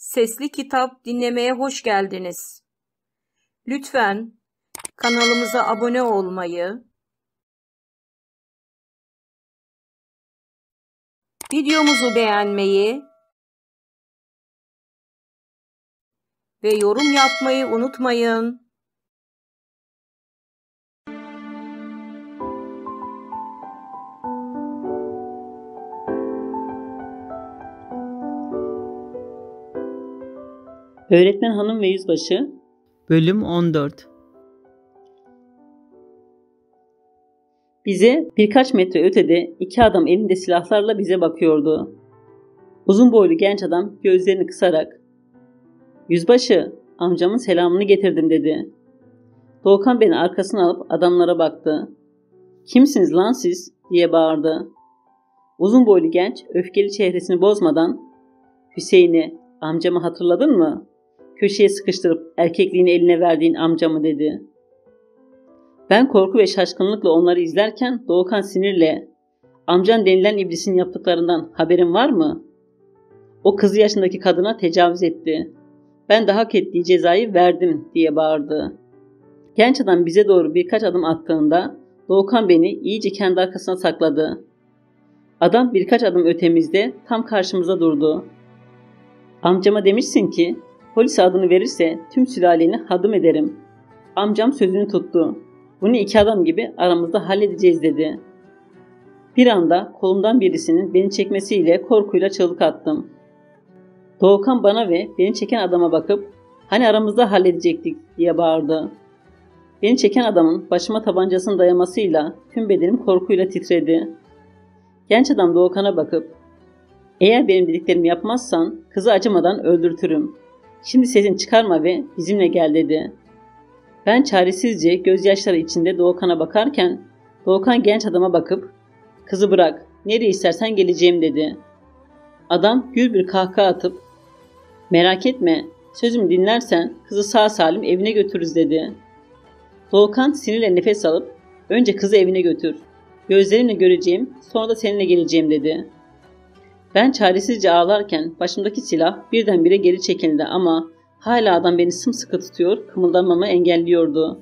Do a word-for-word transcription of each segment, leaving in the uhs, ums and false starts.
Sesli kitap dinlemeye hoş geldiniz. Lütfen kanalımıza abone olmayı, videomuzu beğenmeyi ve yorum yapmayı unutmayın. Öğretmen Hanım ve Yüzbaşı Bölüm on dört. Bize birkaç metre ötede iki adam elinde silahlarla bize bakıyordu. Uzun boylu genç adam gözlerini kısarak "Yüzbaşı, amcamın selamını getirdim" dedi. Doğukan beni arkasına alıp adamlara baktı. "Kimsiniz lan siz?" diye bağırdı. Uzun boylu genç öfkeli çehresini bozmadan "Hüseyin'i, amcamı hatırladın mı? Köşeye sıkıştırıp erkekliğini eline verdiğin amcamı" dedi. Ben korku ve şaşkınlıkla onları izlerken Doğukan sinirle "Amcan denilen iblisin yaptıklarından haberin var mı? O kızı yaşındaki kadına tecavüz etti. Ben de hak ettiği cezayı verdim" diye bağırdı. Genç adam bize doğru birkaç adım attığında Doğukan beni iyice kendi arkasına sakladı. Adam birkaç adım ötemizde tam karşımıza durdu. "Amcama demişsin ki polis adını verirse tüm sülaleni hadım ederim." Amcam sözünü tuttu. "Bunu iki adam gibi aramızda halledeceğiz" dedi. Bir anda kolumdan birisinin beni çekmesiyle korkuyla çığlık attım. Doğukan bana ve beni çeken adama bakıp "Hani aramızda halledecektik" diye bağırdı. Beni çeken adamın başıma tabancasını dayamasıyla tüm bedenim korkuyla titredi. Genç adam Doğukan'a bakıp "Eğer benim dediklerimi yapmazsan kızı acımadan öldürtürüm. Şimdi sesini çıkarma ve bizimle gel" dedi. Ben çaresizce gözyaşları içinde Doğukan'a bakarken Doğukan genç adama bakıp "Kızı bırak, nereye istersen geleceğim" dedi. Adam gür bir kahkaha atıp "Merak etme, sözümü dinlersen kızı sağ salim evine götürürüz" dedi. Doğukan sinirle nefes alıp "Önce kızı evine götür. Gözlerimle göreceğim, sonra da seninle geleceğim" dedi. Ben çaresizce ağlarken başımdaki silah birdenbire geri çekildi ama hala adam beni sımsıkı tutuyor, kımıldamamı engelliyordu.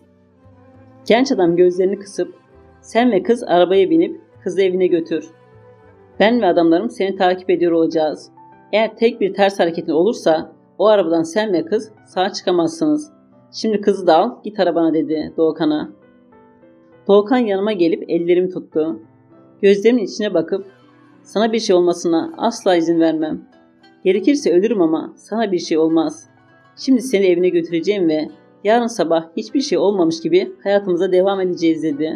Genç adam gözlerini kısıp "Sen ve kız arabaya binip kızı evine götür. Ben ve adamlarım seni takip ediyor olacağız. Eğer tek bir ters hareketin olursa o arabadan sen ve kız sağ çıkamazsınız. Şimdi kızı da al git arabana" dedi Doğukan'a. Doğukan yanıma gelip ellerimi tuttu. Gözlerimin içine bakıp "Sana bir şey olmasına asla izin vermem. Gerekirse ölürüm ama sana bir şey olmaz. Şimdi seni evine götüreceğim ve yarın sabah hiçbir şey olmamış gibi hayatımıza devam edeceğiz" dedi.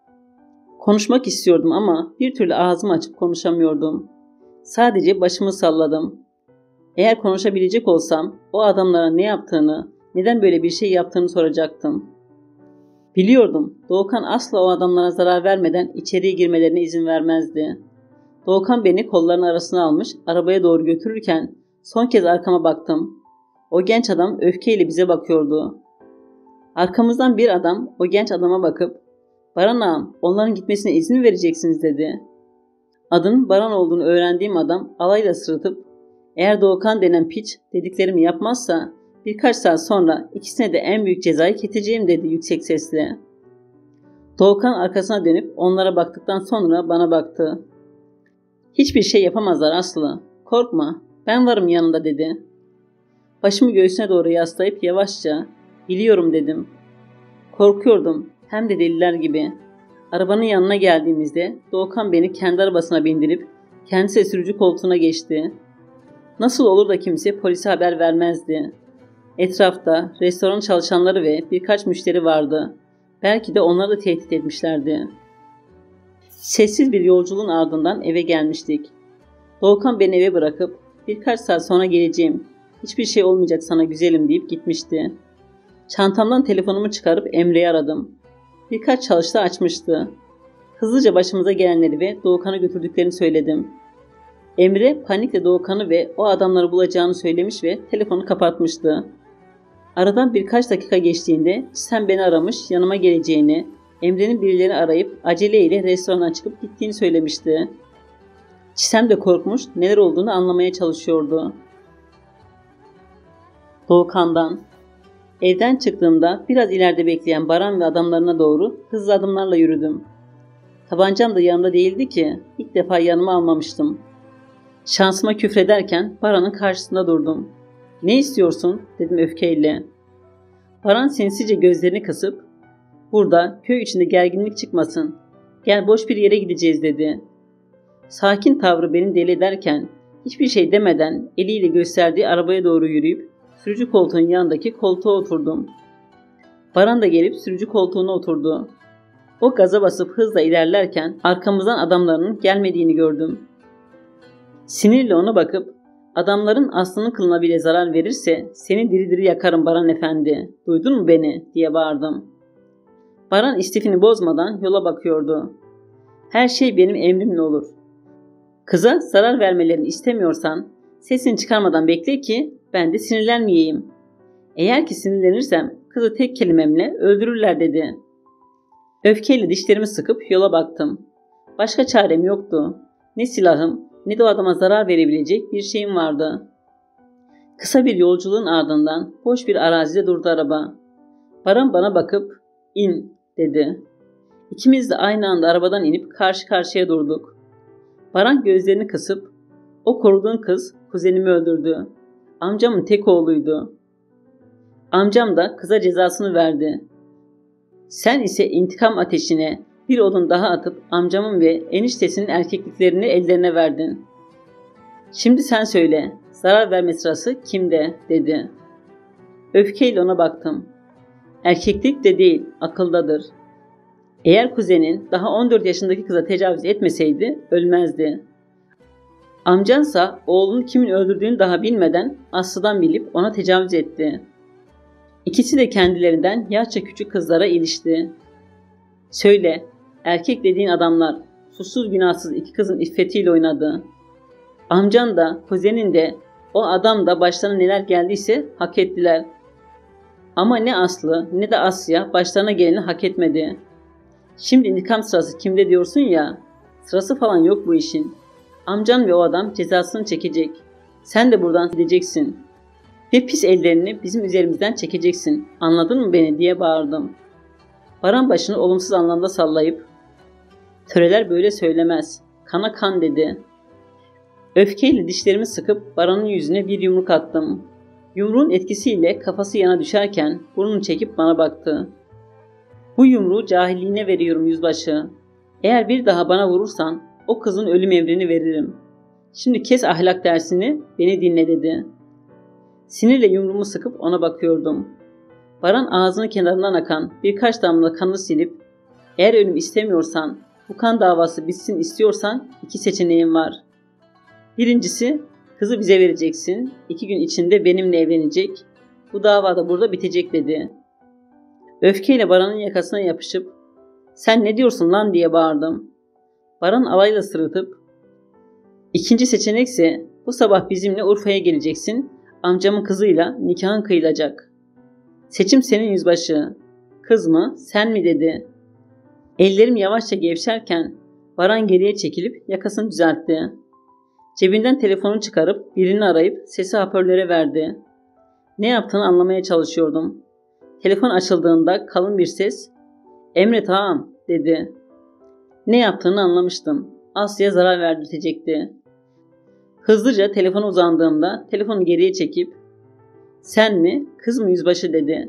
Konuşmak istiyordum ama bir türlü ağzımı açıp konuşamıyordum. Sadece başımı salladım. Eğer konuşabilecek olsam o adamlara ne yaptığını, neden böyle bir şey yaptığını soracaktım. Biliyordum, Doğukan asla o adamlara zarar vermeden içeriye girmelerine izin vermezdi. Doğukan beni kollarının arasına almış arabaya doğru götürürken son kez arkama baktım. O genç adam öfkeyle bize bakıyordu. Arkamızdan bir adam o genç adama bakıp "Baran ağam, onların gitmesine izin mi vereceksiniz?" dedi. Adının Baran olduğunu öğrendiğim adam alayla sırıtıp "Eğer Doğukan denen piç dediklerimi yapmazsa birkaç saat sonra ikisine de en büyük cezayı keseceğim" dedi yüksek sesle. Doğukan arkasına dönüp onlara baktıktan sonra bana baktı. "Hiçbir şey yapamazlar Aslı. Korkma, ben varım yanında" dedi. Başımı göğsüne doğru yaslayıp yavaşça "Biliyorum" dedim. Korkuyordum, hem de deliler gibi. Arabanın yanına geldiğimizde Doğukan beni kendi arabasına bindirip kendisi de sürücü koltuğuna geçti. Nasıl olur da kimse polise haber vermezdi. Etrafta restoran çalışanları ve birkaç müşteri vardı. Belki de onları da tehdit etmişlerdi. Sessiz bir yolculuğun ardından eve gelmiştik. Doğukan beni eve bırakıp "Birkaç saat sonra geleceğim. Hiçbir şey olmayacak sana güzelim" deyip gitmişti. Çantamdan telefonumu çıkarıp Emre'yi aradım. Birkaç çalıştı açmıştı. Hızlıca başımıza gelenleri ve Doğukan'ı götürdüklerini söyledim. Emre panikle Doğukan'ı ve o adamları bulacağını söylemiş ve telefonu kapatmıştı. Aradan birkaç dakika geçtiğinde sen beni aramış, yanıma geleceğini, Emre'nin birileri arayıp aceleyle restorandan çıkıp gittiğini söylemişti. Çisem de korkmuş, neler olduğunu anlamaya çalışıyordu. Doğukan'dan. Evden çıktığımda biraz ileride bekleyen Baran ve adamlarına doğru hızlı adımlarla yürüdüm. Tabancam da yanımda değildi ki, ilk defa yanıma almamıştım. Şansıma küfrederken Baran'ın karşısında durdum. "Ne istiyorsun?" dedim öfkeyle. Baran sinsice gözlerini kısıp, "Burada köy içinde gerginlik çıkmasın. Gel boş bir yere gideceğiz," dedi. Sakin tavrı beni deli ederken hiçbir şey demeden eliyle gösterdiği arabaya doğru yürüyüp sürücü koltuğun yanındaki koltuğa oturdum. Baran da gelip sürücü koltuğuna oturdu. O gaza basıp hızla ilerlerken arkamızdan adamlarının gelmediğini gördüm. Sinirle ona bakıp, "Adamların aslının kılına bile zarar verirse seni diri diri yakarım Baran Efendi. Duydun mu beni?" diye bağırdım. Baran istifini bozmadan yola bakıyordu. "Her şey benim emrimle olur. Kıza zarar vermelerini istemiyorsan sesini çıkarmadan bekle ki ben de sinirlenmeyeyim. Eğer ki sinirlenirsem kızı tek kelimemle öldürürler," dedi. Öfkeyle dişlerimi sıkıp yola baktım. Başka çarem yoktu. Ne silahım ne de o adama zarar verebilecek bir şeyim vardı. Kısa bir yolculuğun ardından boş bir arazide durdu araba. Baran bana bakıp "İn," dedi. İkimiz de aynı anda arabadan inip karşı karşıya durduk. Baran gözlerini kısıp, "O koruduğun kız kuzenimi öldürdü. Amcamın tek oğluydu. Amcam da kıza cezasını verdi. Sen ise intikam ateşine bir odun daha atıp amcamın ve eniştesinin erkekliklerini ellerine verdin. Şimdi sen söyle, zarar verme sırası kimde?" dedi. Öfkeyle ona baktım. "Erkeklik de değil, akıldadır. Eğer kuzenin daha on dört yaşındaki kıza tecavüz etmeseydi ölmezdi. Amcansa oğlunu kimin öldürdüğünü daha bilmeden Aslı'dan bilip ona tecavüz etti. İkisi de kendilerinden yaşça küçük kızlara ilişti. Söyle, erkek dediğin adamlar suçsuz günahsız iki kızın iffetiyle oynadı. Amcan da, kuzenin de, o adam da başlarına neler geldiyse hak ettiler. Ama ne Aslı ne de Asya başlarına geleni hak etmedi. Şimdi intikam sırası kimde diyorsun ya, sırası falan yok bu işin. Amcan ve o adam cezasını çekecek. Sen de buradan gideceksin. Ve pis ellerini bizim üzerimizden çekeceksin. Anladın mı beni?" diye bağırdım. Baran başını olumsuz anlamda sallayıp, "Töreler böyle söylemez. Kana kan," dedi. Öfkeyle dişlerimi sıkıp Baran'ın yüzüne bir yumruk attım. Yumruğun etkisiyle kafası yana düşerken burnunu çekip bana baktı. "Bu yumruğu cahilliğine veriyorum yüzbaşı. Eğer bir daha bana vurursan o kızın ölüm emrini veririm. Şimdi kes ahlak dersini, beni dinle," dedi. Sinirle yumruğumu sıkıp ona bakıyordum. Baran ağzının kenarından akan birkaç damla kanı silip, "Eğer ölüm istemiyorsan, bu kan davası bitsin istiyorsan iki seçeneğim var. Birincisi, kızı bize vereceksin, iki gün içinde benimle evlenecek, bu dava da burada bitecek," dedi. Öfkeyle Baran'ın yakasına yapışıp, "Sen ne diyorsun lan?" diye bağırdım. Baran alayla sırıtıp, "İkinci seçenekse bu sabah bizimle Urfa'ya geleceksin, amcamın kızıyla nikahın kıyılacak. Seçim senin yüzbaşı. Kız mı, sen mi?" dedi. Ellerim yavaşça gevşerken Baran geriye çekilip yakasını düzeltti. Cebinden telefonu çıkarıp birini arayıp sesi hoparlöre verdi. Ne yaptığını anlamaya çalışıyordum. Telefon açıldığında kalın bir ses, "Emret ağam," dedi. Ne yaptığını anlamıştım. Aslı'ya zarar verdirtecekti. Hızlıca telefona uzandığımda telefonu geriye çekip, "Sen mi, kız mı yüzbaşı?" dedi.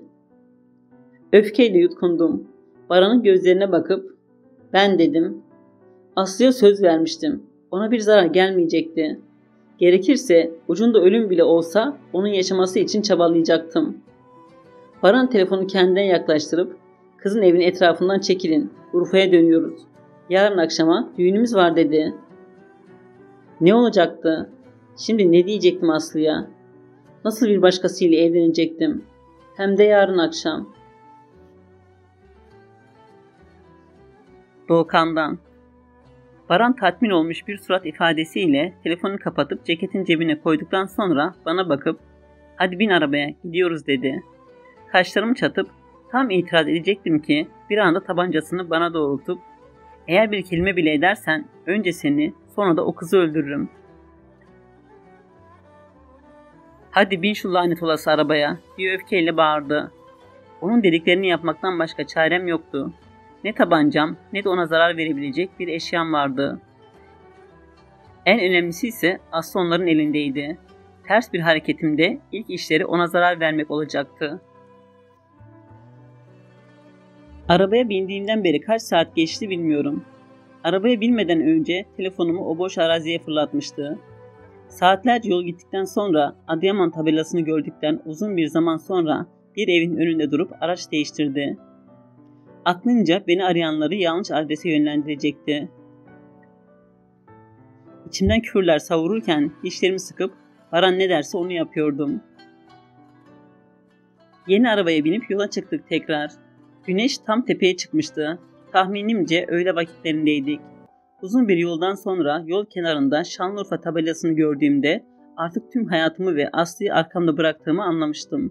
Öfkeyle yutkundum. Baran'ın gözlerine bakıp, "Ben," dedim. Aslı'ya söz vermiştim. Ona bir zarar gelmeyecekti. Gerekirse ucunda ölüm bile olsa onun yaşaması için çabalayacaktım. Baran telefonu kendinden yaklaştırıp, "Kızın evinin etrafından çekilin. Urfa'ya dönüyoruz. Yarın akşama düğünümüz var," dedi. Ne olacaktı? Şimdi ne diyecektim Aslı'ya? Nasıl bir başkasıyla evlenecektim? Hem de yarın akşam. Doğukan'dan. Baran tatmin olmuş bir surat ifadesiyle telefonu kapatıp ceketin cebine koyduktan sonra bana bakıp, "Hadi bin arabaya, gidiyoruz," dedi. Kaşlarımı çatıp tam itiraz edecektim ki bir anda tabancasını bana doğrultup, "Eğer bir kelime bile edersen önce seni, sonra da o kızı öldürürüm." "Hadi bin şu lanet olası arabaya," diye öfkeyle bağırdı. Onun dediklerini yapmaktan başka çarem yoktu. Ne tabancam ne de ona zarar verebilecek bir eşyam vardı. En önemlisi ise Aslı onların elindeydi. Ters bir hareketimde ilk işleri ona zarar vermek olacaktı. Arabaya bindiğimden beri kaç saat geçti bilmiyorum. Arabaya binmeden önce telefonumu o boş araziye fırlatmıştı. Saatlerce yol gittikten sonra Adıyaman tabelasını gördükten uzun bir zaman sonra bir evin önünde durup araç değiştirdi. Aklınca beni arayanları yanlış adrese yönlendirecekti. İçimden küfürler savururken dişlerimi sıkıp Baran ne derse onu yapıyordum. Yeni arabaya binip yola çıktık tekrar. Güneş tam tepeye çıkmıştı. Tahminimce öğle vakitlerindeydik. Uzun bir yoldan sonra yol kenarında Şanlıurfa tabelasını gördüğümde artık tüm hayatımı ve Aslı'yı arkamda bıraktığımı anlamıştım.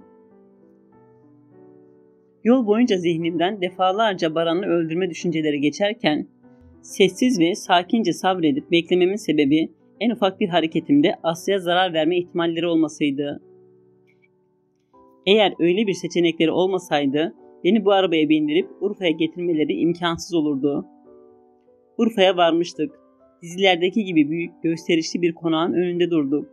Yol boyunca zihnimden defalarca Baran'ı öldürme düşünceleri geçerken sessiz ve sakince sabredip beklememin sebebi en ufak bir hareketimde Aslı'ya zarar verme ihtimalleri olmasıydı. Eğer öyle bir seçenekleri olmasaydı beni bu arabaya bindirip Urfa'ya getirmeleri imkansız olurdu. Urfa'ya varmıştık. Dizilerdeki gibi büyük, gösterişli bir konağın önünde durduk.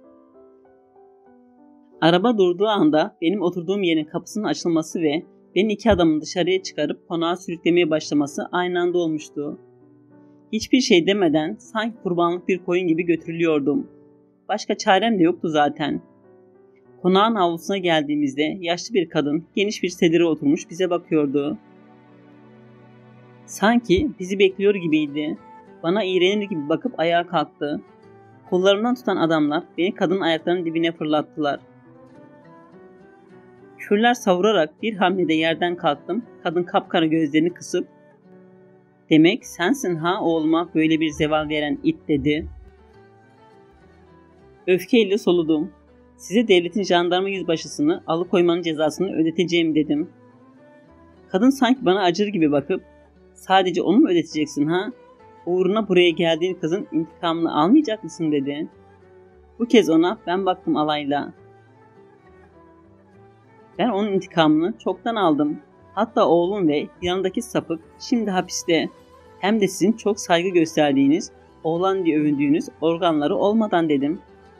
Araba durduğu anda benim oturduğum yerin kapısının açılması ve beni iki adamın dışarıya çıkarıp konağa sürüklemeye başlaması aynı anda olmuştu. Hiçbir şey demeden sanki kurbanlık bir koyun gibi götürülüyordum. Başka çarem de yoktu zaten. Konağın avlusuna geldiğimizde yaşlı bir kadın geniş bir sedire oturmuş bize bakıyordu. Sanki bizi bekliyor gibiydi. Bana iğrenir gibi bakıp ayağa kalktı. Kollarımdan tutan adamlar beni kadının ayaklarının dibine fırlattılar. Küfürler savurarak bir hamlede yerden kalktım. Kadın kapkara gözlerini kısıp "Demek sensin ha oğluma böyle bir zeval veren it," dedi. Öfkeyle soludum. "Size devletin jandarma yüzbaşısını alıkoymanın cezasını ödeteceğim," dedim. Kadın sanki bana acır gibi bakıp "Sadece onu mu ödeteceksin ha? Uğruna buraya geldiğin kızın intikamını almayacak mısın?" dedi. Bu kez ona ben baktım alayla. Ben onun intikamını çoktan aldım. Hatta oğlum ve yanındaki sapık şimdi hapiste. Hem de sizin çok saygı gösterdiğiniz, oğlan diye övündüğünüz organları olmadan, dedim.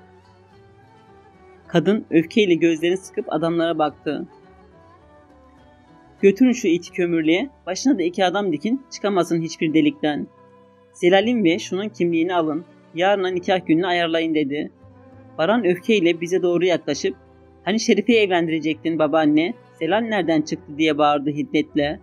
Kadın öfkeyle gözlerini sıkıp adamlara baktı. "Götürün şu iti kömürlüğe, başına da iki adam dikin, çıkamasın hiçbir delikten. Zelal'in ve şunun kimliğini alın, yarına nikah gününü ayarlayın," dedi. Baran öfkeyle bize doğru yaklaşıp "Hani Şerife'yi evlendirecektin babaanne, Zelal nereden çıktı?" diye bağırdı hiddetle.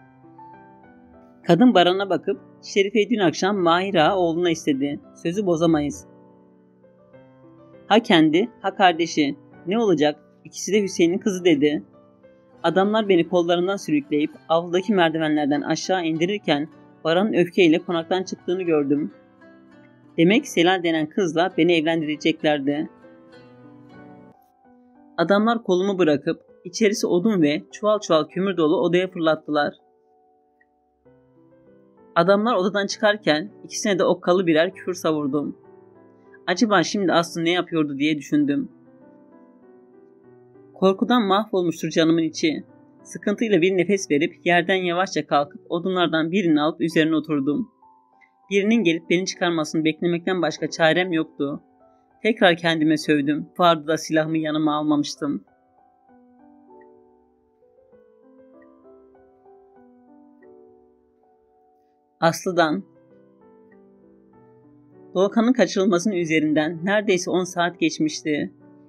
Kadın Baran'a bakıp "Şerife'yi dün akşam Mahir Ağa oğluna istedi, sözü bozamayız." Ha kendi ha kardeşi, ne olacak, ikisi de Hüseyin'in kızı, dedi. Adamlar beni kollarından sürükleyip avludaki merdivenlerden aşağı indirirken Baran'ın öfkeyle konaktan çıktığını gördüm. Demek Selal denen kızla beni evlendireceklerdi. Adamlar kolumu bırakıp içerisi odun ve çuval çuval kömür dolu odaya fırlattılar. Adamlar odadan çıkarken ikisine de okkalı birer küfür savurdum. Acaba şimdi Aslı ne yapıyordu diye düşündüm. Korkudan mahvolmuştur canımın içi. Sıkıntıyla bir nefes verip yerden yavaşça kalkıp odunlardan birini alıp üzerine oturdum. Birinin gelip beni çıkarmasını beklemekten başka çarem yoktu. Tekrar kendime sövdüm. Vardı da silahımı yanıma almamıştım. Aslı'dan. Doğukan'ın kaçırılmasının üzerinden neredeyse on saat geçmişti.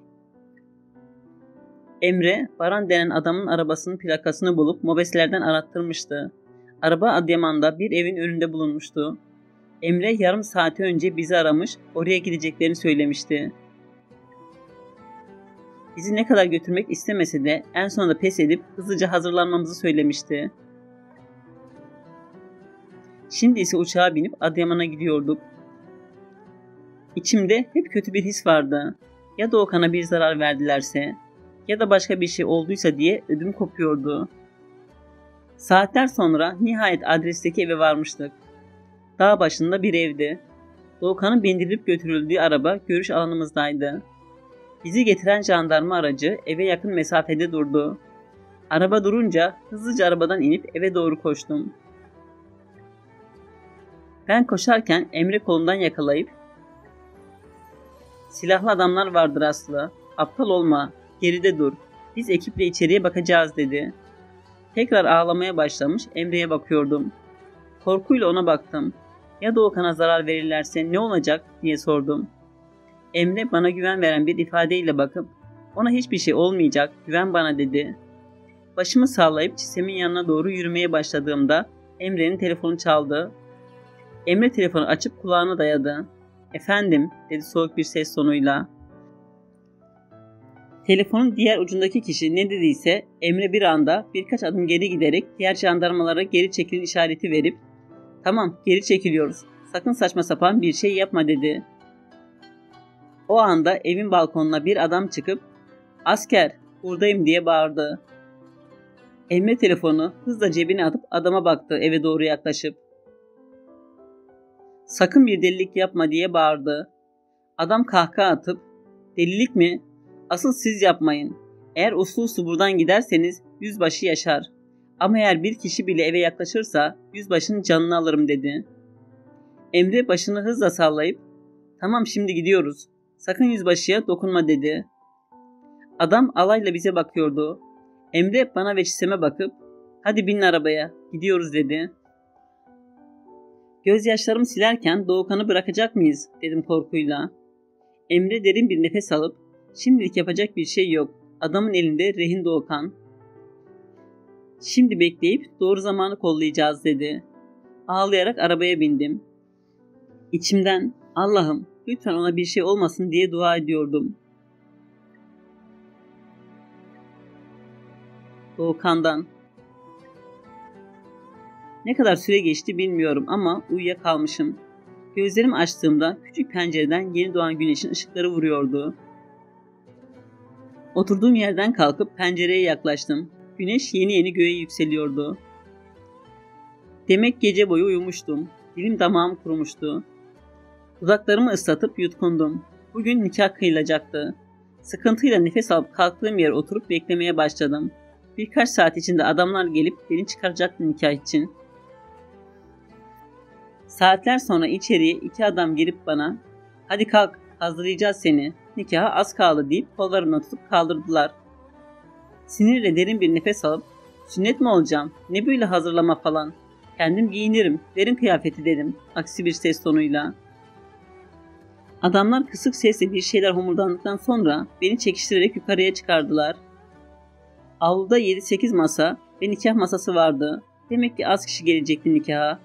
Emre, Baran denen adamın arabasının plakasını bulup mobeselerden arattırmıştı. Araba Adıyaman'da bir evin önünde bulunmuştu. Emre yarım saati önce bizi aramış, oraya gideceklerini söylemişti. Bizi ne kadar götürmek istemese de en sonunda pes edip hızlıca hazırlanmamızı söylemişti. Şimdi ise uçağa binip Adıyaman'a gidiyorduk. İçimde hep kötü bir his vardı. Ya Doğukan'a bir zarar verdilerse ya da başka bir şey olduysa diye ödüm kopuyordu. Saatler sonra nihayet adresteki eve varmıştık. Dağ başında bir evdi. Doğukan'ın bindirilip götürüldüğü araba görüş alanımızdaydı. Bizi getiren jandarma aracı eve yakın mesafede durdu. Araba durunca hızlıca arabadan inip eve doğru koştum. Ben koşarken Emre kolundan yakalayıp "Silahlı adamlar vardır Aslı. Aptal olma. Geride dur. Biz ekiple içeriye bakacağız" dedi. Tekrar ağlamaya başlamış Emre'ye bakıyordum. Korkuyla ona baktım. "Ya Doğukan'a zarar verirlerse ne olacak?" diye sordum. Emre bana güven veren bir ifadeyle bakıp "Ona hiçbir şey olmayacak, güven bana" dedi. Başımı sallayıp Çisem'in yanına doğru yürümeye başladığımda Emre'nin telefonu çaldı. Emre telefonu açıp kulağına dayadı. "Efendim" dedi soğuk bir ses tonuyla. Telefonun diğer ucundaki kişi ne dediyse Emre bir anda birkaç adım geri giderek diğer jandarmalara geri çekilin işareti verip "Tamam, geri çekiliyoruz. Sakın saçma sapan bir şey yapma" dedi. O anda evin balkonuna bir adam çıkıp "Asker, buradayım" diye bağırdı. Emre telefonu hızla cebine atıp adama baktı eve doğru yaklaşıp. "Sakın bir delilik yapma" diye bağırdı. Adam kahkaha atıp "Delilik mi? Asıl siz yapmayın. Eğer uslu uslu buradan giderseniz yüzbaşı yaşar. Ama eğer bir kişi bile eve yaklaşırsa yüzbaşının canını alırım" dedi. Emre başını hızla sallayıp "Tamam, şimdi gidiyoruz. Sakın yüzbaşıya dokunma" dedi. Adam alayla bize bakıyordu. Emre bana ve Çisem'e bakıp "Hadi binin arabaya, gidiyoruz" dedi. Gözyaşlarımı silerken "Doğukan'ı bırakacak mıyız?" dedim korkuyla. Emre derin bir nefes alıp "Şimdilik yapacak bir şey yok. Adamın elinde rehin Doğukan. Şimdi bekleyip doğru zamanı kollayacağız" dedi. Ağlayarak arabaya bindim. İçimden "Allah'ım lütfen ona bir şey olmasın" diye dua ediyordum. Doğukan'dan. Ne kadar süre geçti bilmiyorum ama uyuyakalmışım. Gözlerimi açtığımda küçük pencereden yeni doğan güneşin ışıkları vuruyordu. Oturduğum yerden kalkıp pencereye yaklaştım. Güneş yeni yeni göğe yükseliyordu. Demek gece boyu uyumuştum. Dilim damağım kurumuştu. Dudaklarımı ıslatıp yutkundum. Bugün nikah kıyılacaktı. Sıkıntıyla nefes alıp kalktığım yere oturup beklemeye başladım. Birkaç saat içinde adamlar gelip beni çıkaracaktı nikah için. Saatler sonra içeriye iki adam girip bana "Hadi kalk, hazırlayacağız seni. Nikaha az kaldı" deyip kollarımdan tutup kaldırdılar. Sinirle derin bir nefes alıp "Sünnet mi olacağım? Ne böyle hazırlama falan? Kendim giyinirim, verin kıyafeti" dedim aksi bir ses tonuyla. Adamlar kısık sesle bir şeyler homurdandıktan sonra beni çekiştirerek yukarıya çıkardılar. Avluda yedi sekiz masa ve nikah masası vardı. Demek ki az kişi gelecekti nikaha.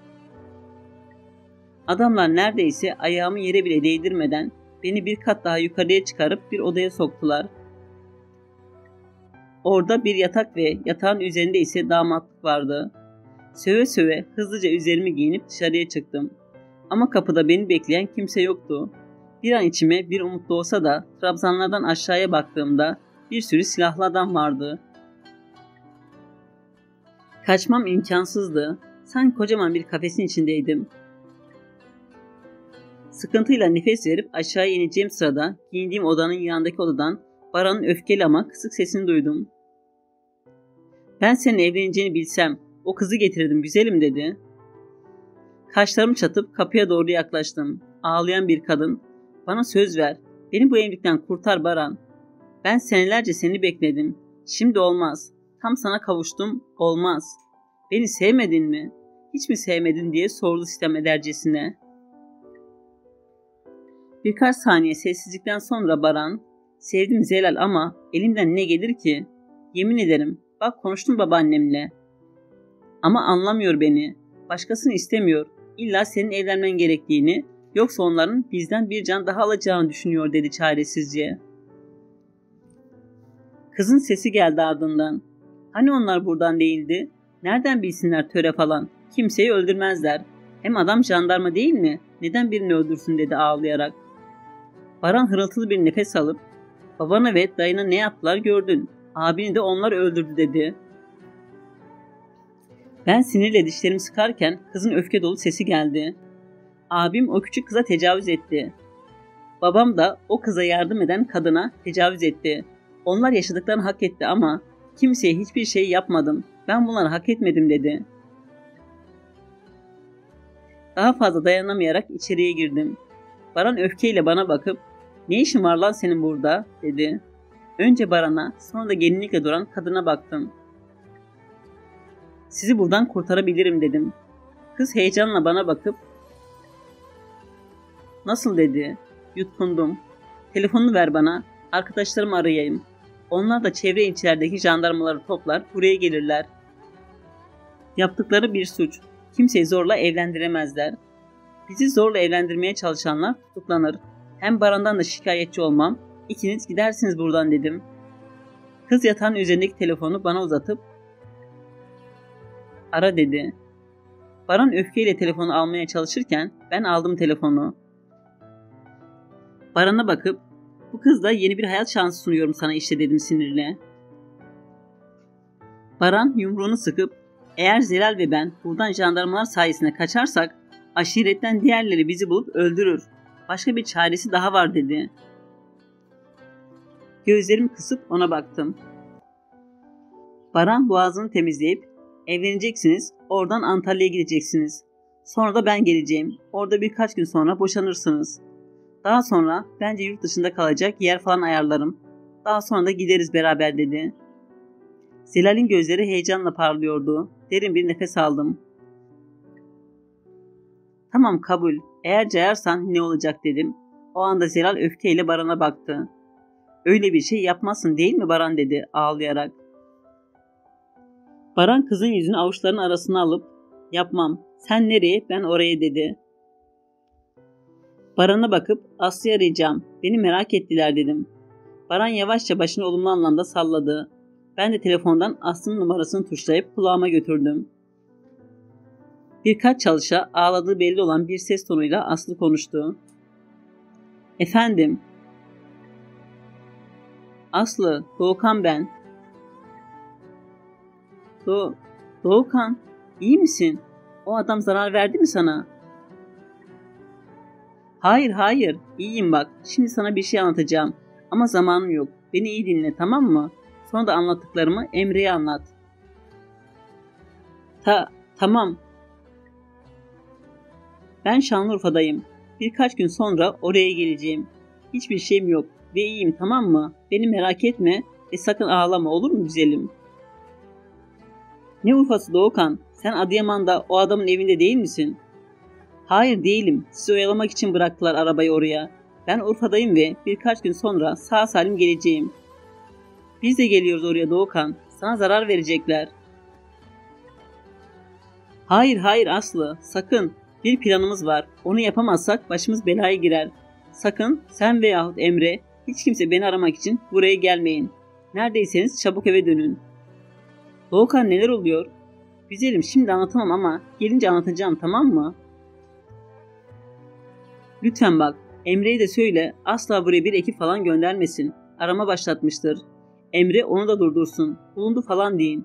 Adamlar neredeyse ayağımı yere bile değdirmeden beni bir kat daha yukarıya çıkarıp bir odaya soktular. Orada bir yatak ve yatağın üzerinde ise damatlık vardı. Söve söve hızlıca üzerimi giyinip dışarıya çıktım. Ama kapıda beni bekleyen kimse yoktu. Bir an içime bir umut doğsa da trabzanlardan aşağıya baktığımda bir sürü silahlı adam vardı. Kaçmam imkansızdı. Sanki kocaman bir kafesin içindeydim. Sıkıntıyla nefes verip aşağıya ineceğim sırada giyindiğim odanın yanındaki odadan Baran'ın öfkeli ama kısık sesini duydum. "Ben senin evleneceğini bilsem o kızı getirdim güzelim" dedi. Kaşlarımı çatıp kapıya doğru yaklaştım. Ağlayan bir kadın "Bana söz ver. Beni bu evlilikten kurtar Baran. Ben senelerce seni bekledim. Şimdi olmaz. Tam sana kavuştum. Olmaz. Beni sevmedin mi? Hiç mi sevmedin?" diye sordu sitem edercesine. Birkaç saniye sessizlikten sonra Baran "Sevdim Zelal ama elimden ne gelir ki? Yemin ederim bak konuştum babaannemle. Ama anlamıyor beni. Başkasını istemiyor. İlla senin evlenmen gerektiğini, yoksa onların bizden bir can daha alacağını düşünüyor" dedi çaresizce. Kızın sesi geldi ardından. "Hani onlar buradan değildi? Nereden bilsinler töre falan? Kimseyi öldürmezler. Hem adam jandarma değil mi? Neden birini öldürsün?" dedi ağlayarak. Baran hırıltılı bir nefes alıp "Babana ve dayına ne yaptılar gördün. Abini de onlar öldürdü" dedi. Ben sinirle dişlerimi sıkarken kızın öfke dolu sesi geldi. "Abim o küçük kıza tecavüz etti. Babam da o kıza yardım eden kadına tecavüz etti. Onlar yaşadıklarını hak etti ama kimseye hiçbir şey yapmadım. Ben bunları hak etmedim dedi. Daha fazla dayanamayarak içeriye girdim. Baran öfkeyle bana bakıp "Ne işin var lan senin burada?" dedi. Önce Baran'a, sonra da gelinlikle duran kadına baktım. "Sizi buradan kurtarabilirim" dedim. Kız heyecanla bana bakıp "Nasıl?" dedi. Yutkundum. "Telefonunu ver bana, arkadaşlarımı arayayım. Onlar da çevre ilçelerdeki jandarmaları toplar, buraya gelirler. Yaptıkları bir suç. Kimseyi zorla evlendiremezler. Bizi zorla evlendirmeye çalışanlar tutuklanır. Hem Baran'dan da şikayetçi olmam. İkiniz gidersiniz buradan" dedim. Kız yatağın üzerindeki telefonu bana uzatıp "Ara" dedi. Baran öfkeyle telefonu almaya çalışırken ben aldım telefonu. Baran'a bakıp "Bu kızla yeni bir hayat şansı sunuyorum sana işte" dedim sinirle. Baran yumruğunu sıkıp "Eğer Zelal ve ben buradan jandarmalar sayesinde kaçarsak aşiretten diğerleri bizi bulup öldürür. Başka bir çaresi daha var" dedi. Gözlerimi kısıp ona baktım. Baran boğazını temizleyip "Evleneceksiniz, oradan Antalya'ya gideceksiniz. Sonra da ben geleceğim. Orada birkaç gün sonra boşanırsınız. Daha sonra bence yurt dışında kalacak yer falan ayarlarım. Daha sonra da gideriz beraber" dedi. Zelal'in gözleri heyecanla parlıyordu. Derin bir nefes aldım. "Tamam, kabul. Eğer cayarsan ne olacak?" dedim. O anda Zelal öfkeyle Baran'a baktı. "Öyle bir şey yapmazsın değil mi Baran?" dedi ağlayarak. Baran kızın yüzünü avuçlarının arasına alıp "Yapmam. Sen nereye, ben oraya" dedi. Baran'a bakıp "Aslı'yı arayacağım. Beni merak ettiler" dedim. Baran yavaşça başını olumlu anlamda salladı. Ben de telefondan Aslı'nın numarasını tuşlayıp kulağıma götürdüm. Birkaç çalışa ağladığı belli olan bir ses tonuyla Aslı konuştu. "Efendim?" "Aslı, Doğukan ben." Do Doğukan, iyi misin? O adam zarar verdi mi sana?" "Hayır hayır, iyiyim bak. Şimdi sana bir şey anlatacağım. Ama zamanım yok. Beni iyi dinle, tamam mı? Sonra da anlattıklarımı Emre'ye anlat." Ta tamam. "Ben Şanlıurfa'dayım. Birkaç gün sonra oraya geleceğim. Hiçbir şeyim yok ve iyiyim, tamam mı? Beni merak etme ve sakın ağlama, olur mu güzelim?" "Ne Urfa'sı Doğukan? Sen Adıyaman'da o adamın evinde değil misin?" "Hayır değilim. Sizi oyalamak için bıraktılar arabayı oraya. Ben Urfa'dayım ve birkaç gün sonra sağ salim geleceğim." "Biz de geliyoruz oraya Doğukan. Sana zarar verecekler." "Hayır hayır Aslı, sakın. Bir planımız var. Onu yapamazsak başımız belaya girer. Sakın sen veyahut Emre, hiç kimse beni aramak için buraya gelmeyin. Neredeyseniz çabuk eve dönün." "Doğukan, neler oluyor?" "Güzelim, şimdi anlatamam ama gelince anlatacağım, tamam mı?" "Lütfen bak, Emre'ye de söyle asla buraya bir ekip falan göndermesin. Arama başlatmıştır. Emre onu da durdursun. Bulundu falan deyin."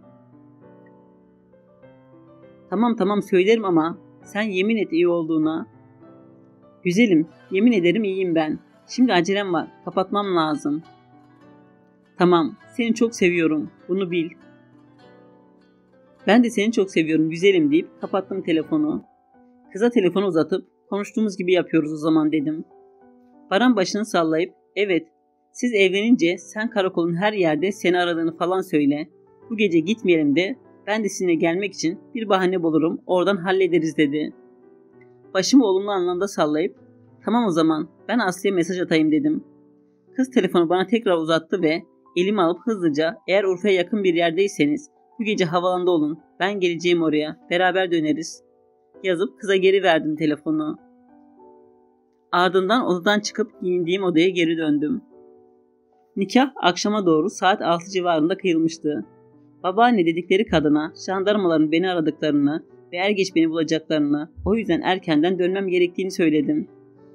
"Tamam tamam söylerim ama sen yemin et iyi olduğuna." "Güzelim, yemin ederim iyiyim ben. Şimdi acelem var, kapatmam lazım." "Tamam, seni çok seviyorum, bunu bil." "Ben de seni çok seviyorum güzelim" deyip kapattım telefonu. Kıza telefonu uzatıp "Konuştuğumuz gibi yapıyoruz o zaman" dedim. Baran başını sallayıp "Evet, siz evlenince sen karakolun her yerde seni aradığını falan söyle. Bu gece gitmeyelim de ben de sizinle gelmek için bir bahane bulurum, oradan hallederiz" dedi. Başımı olumlu anlamda sallayıp "Tamam o zaman, ben Aslı'ya mesaj atayım" dedim. Kız telefonu bana tekrar uzattı ve elimi alıp hızlıca "Eğer Urfa'ya yakın bir yerdeyseniz bu gece havalanda olun, ben geleceğim oraya, beraber döneriz" yazıp kıza geri verdim telefonu. Ardından odadan çıkıp giyindiğim odaya geri döndüm. Nikah akşama doğru saat altı civarında kıyılmıştı. Babaanne dedikleri kadına jandarmaların beni aradıklarını ve er geç beni bulacaklarını, o yüzden erkenden dönmem gerektiğini söyledim.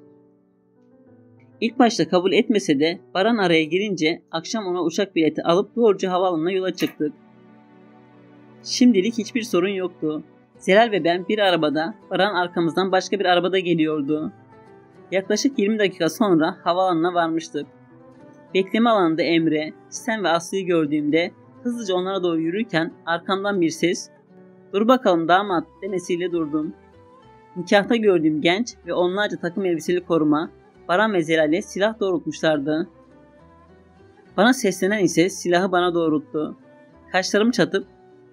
İlk başta kabul etmese de Baran araya girince akşam ona uçak bileti alıp doğruca havaalanına yola çıktık. Şimdilik hiçbir sorun yoktu. Zelal ve ben bir arabada, Baran arkamızdan başka bir arabada geliyordu. Yaklaşık yirmi dakika sonra havaalanına varmıştık. Bekleme alanında Emre, Çisen ve Aslı'yı gördüğümde hızlıca onlara doğru yürürken arkamdan bir ses "Dur bakalım damat" demesiyle durdum. Nikahta gördüğüm genç ve onlarca takım elbiseli koruma Baran ve Zelal'e silah doğrultmuşlardı. Bana seslenen ise silahı bana doğrulttu. Kaşlarımı çatıp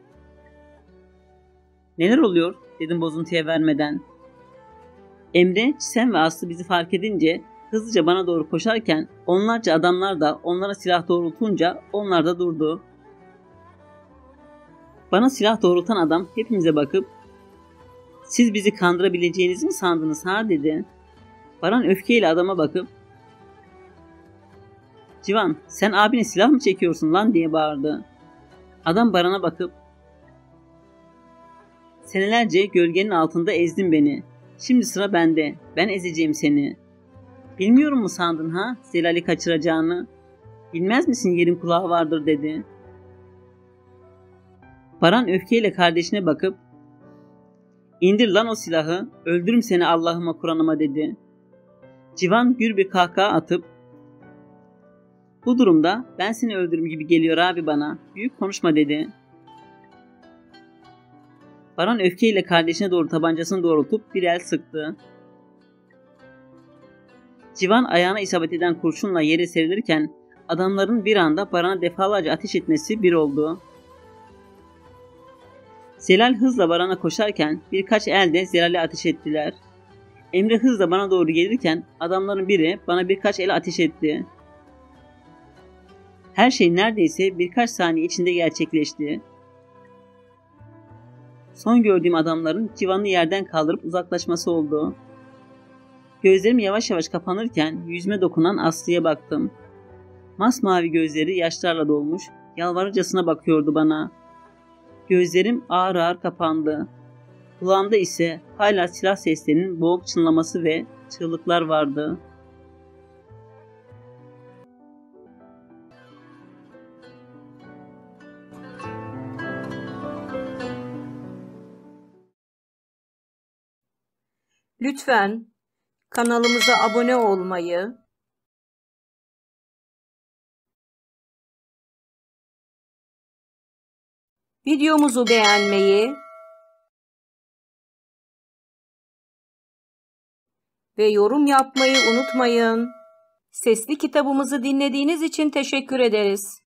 "Neler oluyor?" dedim bozuntuya vermeden. Emre, Çisen ve Aslı bizi fark edince hızlıca bana doğru koşarken onlarca adamlar da onlara silah doğrultunca onlar da durdu. Bana silah doğrultan adam hepimize bakıp "Siz bizi kandırabileceğinizi mi sandınız ha?" dedi. Baran öfkeyle adama bakıp "Civan, sen abine silah mı çekiyorsun lan?" diye bağırdı. Adam Baran'a bakıp "Senelerce gölgenin altında ezdin beni. Şimdi sıra bende. Ben ezeceğim seni. Bilmiyorum mu sandın ha Zelal'i kaçıracağını? Bilmez misin yerin kulağı vardır?" dedi. Baran öfkeyle kardeşine bakıp "İndir lan o silahı, öldürürüm seni Allah'ıma Kur'an'ıma" dedi. Civan gür bir kahkaha atıp "Bu durumda ben seni öldürürüm gibi geliyor abi bana. Büyük konuşma" dedi. Baran öfkeyle kardeşine doğru tabancasını doğrultup bir el sıktı. Civan ayağına isabet eden kurşunla yere serilirken adamların bir anda Baran'a defalarca ateş etmesi bir oldu. Zelal hızla Baran'a koşarken birkaç el de Zelal'e ateş ettiler. Emre hızla bana doğru gelirken adamların biri bana birkaç el ateş etti. Her şey neredeyse birkaç saniye içinde gerçekleşti. Son gördüğüm adamların Civan'ı yerden kaldırıp uzaklaşması oldu. Gözlerim yavaş yavaş kapanırken yüzüme dokunan Aslı'ya baktım. Masmavi gözleri yaşlarla dolmuş, yalvarırcasına bakıyordu bana. Gözlerim ağır ağır kapandı. Kulağımda ise hala silah seslerinin boğuk çınlaması ve çığlıklar vardı. Lütfen kanalımıza abone olmayı, videomuzu beğenmeyi ve yorum yapmayı unutmayın. Sesli kitabımızı dinlediğiniz için teşekkür ederiz.